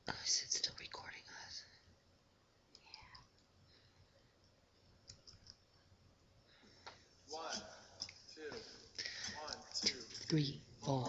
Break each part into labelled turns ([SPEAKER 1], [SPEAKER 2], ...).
[SPEAKER 1] Oh, is it still recording us?
[SPEAKER 2] Yeah. 1, 2,
[SPEAKER 1] 3, 4.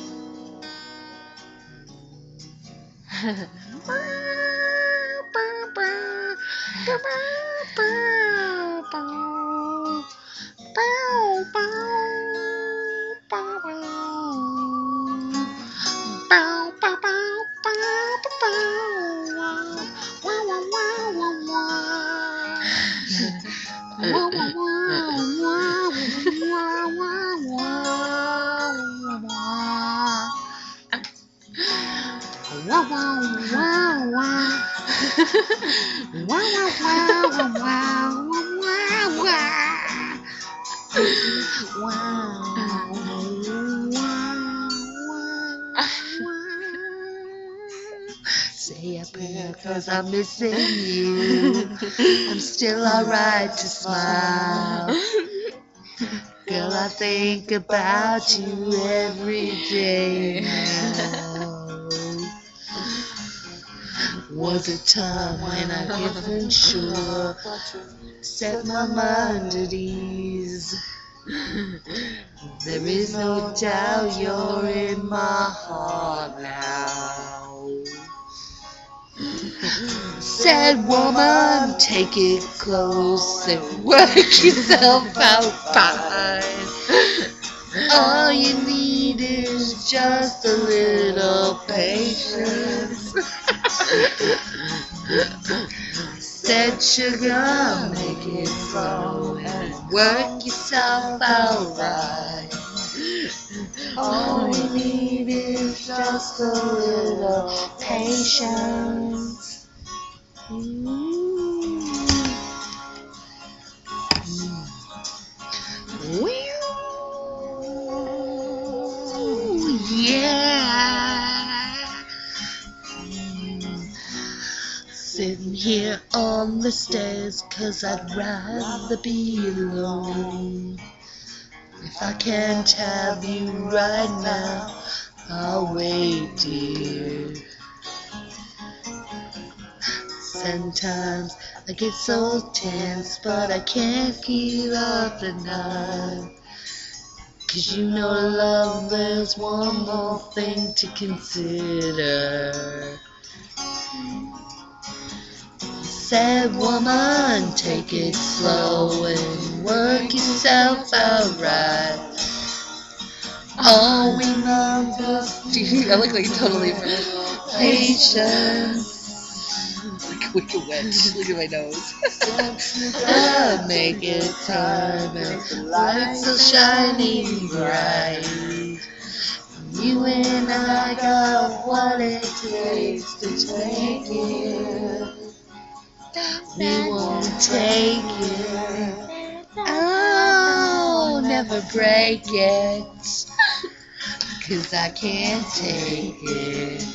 [SPEAKER 1] Say a prayer 'cause I'm missing you. I'm still alright to smile. Girl, I think about you every day now. Was a time when I wasn't sure, set my mind at ease. There is no doubt you're in my heart now. Said woman, take it close and work yourself out fine. All you need is just a little patience. Said sugar, make it slow and work yourself out right. All we need is just a little patience. Yeah. Sitting here on the stairs 'cause I'd rather be alone. If I can't have you right now, I'll wait, dear. Sometimes I get so tense, but I can't give up the night. 'Cause you know love, there's one more thing to consider. Said woman, take it slow and work yourself out right. All we love is I look like totally patience. Like a wicked witch. Look at my nose. Make it time and the lights are shining bright. You and I got what it takes to take it. We won't take it. Oh, never break it. 'Cause I can't take it.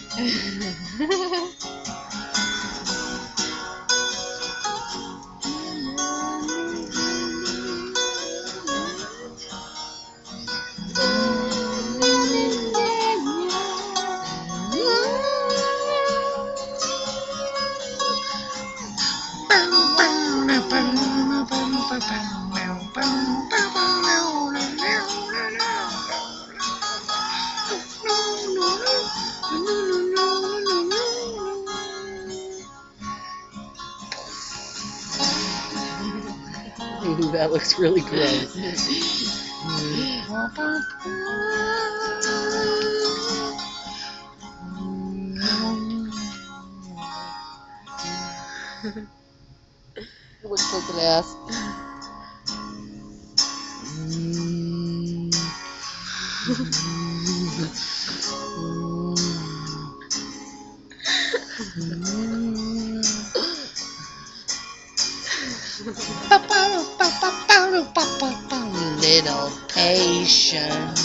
[SPEAKER 1] Ooh, that looks really gross. It looks like an ass. Little patience.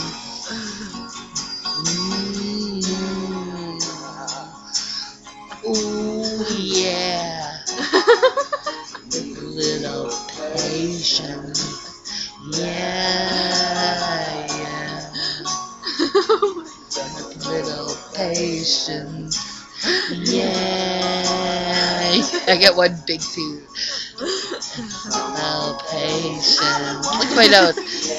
[SPEAKER 1] Ooh, yeah. Little patience. Yeah. Little patience. Yeah. I get one big tooth. Well, patience. Look at my nose.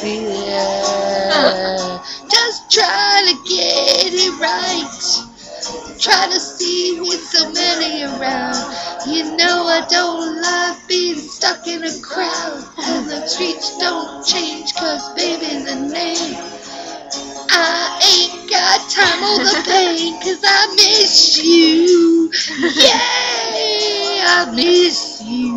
[SPEAKER 1] Yeah. Just try to get it right. Try to see with so many around. You know I don't like being stuck in a crowd. And the streets don't change, cause baby the name. I ain't got time or the pain, cause I miss you. Yeah, I miss you.